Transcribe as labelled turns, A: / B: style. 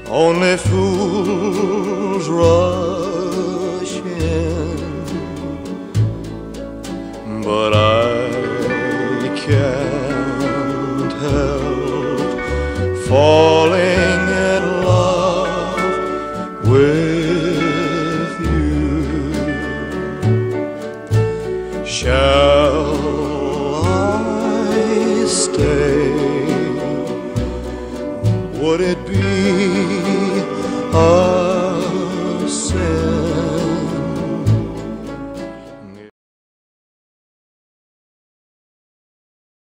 A: Only fools rush in, but I can't help falling in love with you. Shall I stay? Would it be